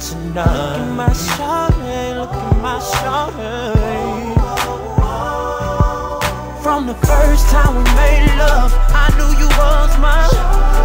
tonight. Look at my shawty, look at my shawty. From the first time we made love, I knew you was mine.